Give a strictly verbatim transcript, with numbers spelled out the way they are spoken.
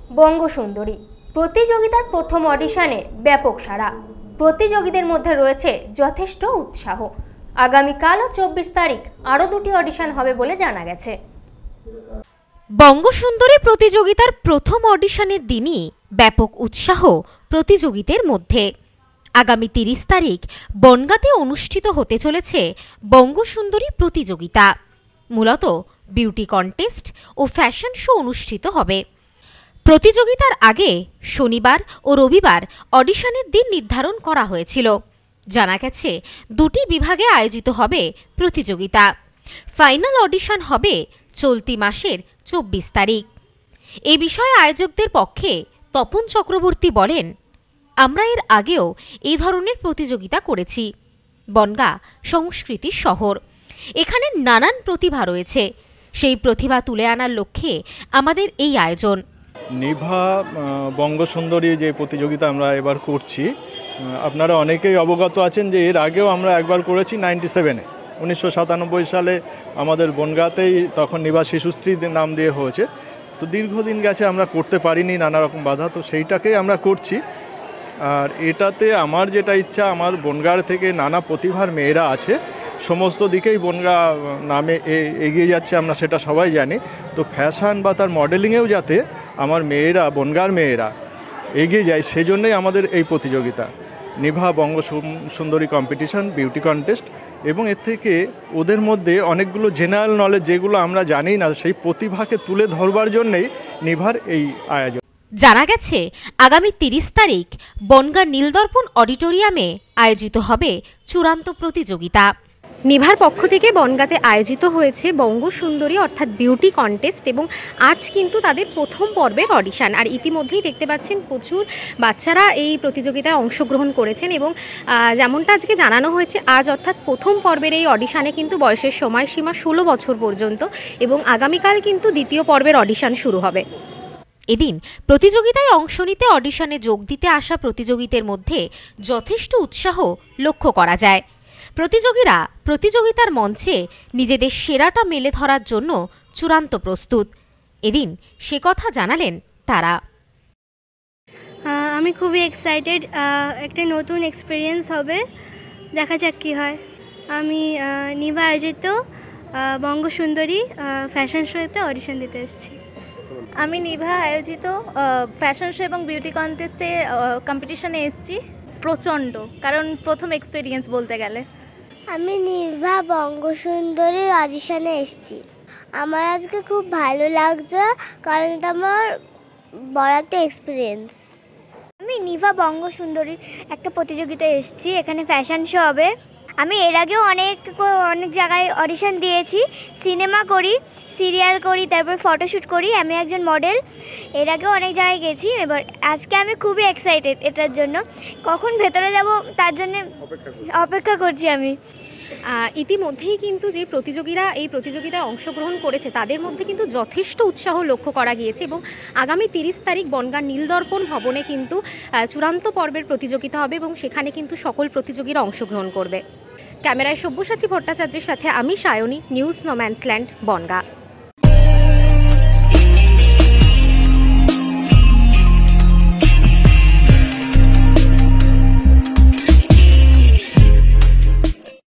বঙ্গসুন্দরী প্রতিযোগিতার প্রথম অডিশনে ব্যাপক সাড়া। প্রতিযোগীদের মধ্যে রয়েছে যথেষ্ট উৎসাহ। আগামীকাল ও চব্বিশ তারিখ আরও দুটি অডিশন হবে বলে জানা গেছে। বঙ্গসুন্দরী প্রতিযোগিতার প্রথম অডিশনের দিনই ব্যাপক উৎসাহ প্রতিযোগীদের মধ্যে। আগামী তিরিশ তারিখ বনগাঁতে অনুষ্ঠিত হতে চলেছে বঙ্গসুন্দরী প্রতিযোগিতা। মূলত বিউটি কন্টেস্ট ও ফ্যাশন শো অনুষ্ঠিত হবে। প্রতিযোগিতার আগে শনিবার ও রবিবার অডিশনের দিন নির্ধারণ করা হয়েছিল। জানা গেছে দুটি বিভাগে আয়োজিত হবে প্রতিযোগিতা। ফাইনাল অডিশন হবে চলতি মাসের চব্বিশ তারিখ। এ বিষয়ে আয়োজকদের পক্ষে তপন চক্রবর্তী বলেন, আমরা এর আগেও এই ধরনের প্রতিযোগিতা করেছি। বনগাঁ সংস্কৃতির শহর, এখানে নানান প্রতিভা রয়েছে। সেই প্রতিভা তুলে আনার লক্ষ্যে আমাদের এই আয়োজন। নিভা বঙ্গসুন্দরী যে প্রতিযোগিতা আমরা এবার করছি, আপনারা অনেকেই অবগত আছেন যে এর আগেও আমরা একবার করেছি নাইনটি সেভেনে উনিশশো সাতানব্বই সালে আমাদের বনগাঁতেই, তখন নিভা শিশুশ্রী নাম দিয়ে হয়েছে। তো দীর্ঘদিন গেছে আমরা করতে পারিনি, নানা রকম বাধা, তো সেইটাকেই আমরা করছি। আর এটাতে আমার যেটা ইচ্ছা, আমার বনগাঁর থেকে নানা প্রতিভার মেয়েরা আছে, সমস্ত দিকেই বনগাঁ নামে এগিয়ে যাচ্ছে, আমরা সেটা সবাই জানি। তো ফ্যাশন বা তার মডেলিংয়েও যাতে আমার মেয়েরা, বনগাঁর মেয়েরা এগিয়ে যায়, সেজন্যই আমাদের এই প্রতিযোগিতা নিভা বঙ্গ সুন্দরী কম্পিটিশন, বিউটি কন্টেস্ট। এবং এর থেকে ওদের মধ্যে অনেকগুলো জেনারেল নলেজ যেগুলো আমরা জানি না, সেই প্রতিভাকে তুলে ধরবার জন্যেই নিভার এই আয়োজন। জানা গেছে আগামী তিরিশ তারিখ বনগাঁ নীলদর্পণ অডিটোরিয়ামে আয়োজিত হবে চূড়ান্ত প্রতিযোগিতা। নিভার পক্ষ থেকে বনগাঁতে আয়োজিত হয়েছে বঙ্গসুন্দরী অর্থাৎ বিউটি কন্টেস্ট, এবং আজ কিন্তু তাদের প্রথম পর্বের অডিশন। আর ইতিমধ্যেই দেখতে পাচ্ছেন প্রচুর বাচ্চারা এই প্রতিযোগিতায় অংশগ্রহণ করেছেন, এবং যেমনটা আজকে জানানো হয়েছে, আজ অর্থাৎ প্রথম পর্বের এই অডিশনে কিন্তু বয়সের সময়সীমা ষোলো বছর পর্যন্ত, এবং আগামীকাল কিন্তু দ্বিতীয় পর্বের অডিশন শুরু হবে। এদিন প্রতিযোগিতায় অংশ নিতে অডিশনে যোগ দিতে আসা প্রতিযোগীদের মধ্যে যথেষ্ট উৎসাহ লক্ষ্য করা যায়। প্রতিযোগীরা প্রতিযোগিতার মঞ্চে নিজেদের সেরাটা মেলে ধরার জন্য চূড়ান্ত প্রস্তুত। এদিন সে কথা জানালেন তারা। আমি খুবই এক্সাইটেড, একটা নতুন এক্সপিরিয়েন্স হবে, দেখা যাক কী হয়। আমি নিভা আয়োজিত বঙ্গসুন্দরী ফ্যাশন শোতে অডিশন দিতে এসেছি। আমি নিভা আয়োজিত ফ্যাশন শো এবং বিউটি কন্টেস্টে কম্পিটিশনে এসেছি। প্রচণ্ড, কারণ প্রথম এক্সপিরিয়েন্স বলতে গেলে। আমি নিভা বঙ্গসুন্দরী অডিশনে এসেছি। আমার আজকে খুব ভালো লাগছে, কারণ এটা আমার বড় একটা এক্সপিরিয়েন্স। আমি নিভা বঙ্গসুন্দরী একটা প্রতিযোগিতায় এসেছি, এখানে ফ্যাশন শো হবে। আমি এর আগেও অনেক অনেক জায়গায় অডিশন দিয়েছি, সিনেমা করি, সিরিয়াল করি, তারপর ফটোশ্যুট করি। আমি একজন মডেল, এর আগেও অনেক জায়গায় গেছি। এবার আজকে আমি খুবই এক্সাইটেড এটার জন্য, কখন ভেতরে যাব তার জন্য অপেক্ষা করছি আমি। ইতিমধ্যেই কিন্তু যে প্রতিযোগীরা এই প্রতিযোগিতায় অংশগ্রহণ করেছে, তাদের মধ্যে কিন্তু যথেষ্ট উৎসাহ লক্ষ্য করা গিয়েছে, এবং আগামী তিরিশ তারিখ বনগাঁ নীলদর্পণ ভবনে কিন্তু চূড়ান্ত পর্বের প্রতিযোগিতা হবে, এবং সেখানে কিন্তু সকল প্রতিযোগীরা অংশগ্রহণ করবে। ক্যামেরায় সব্যসাচী ভট্টাচার্যের সাথে আমি সায়নী, নিউজ নোম্যান্সল্যান্ড, বনগাঁ।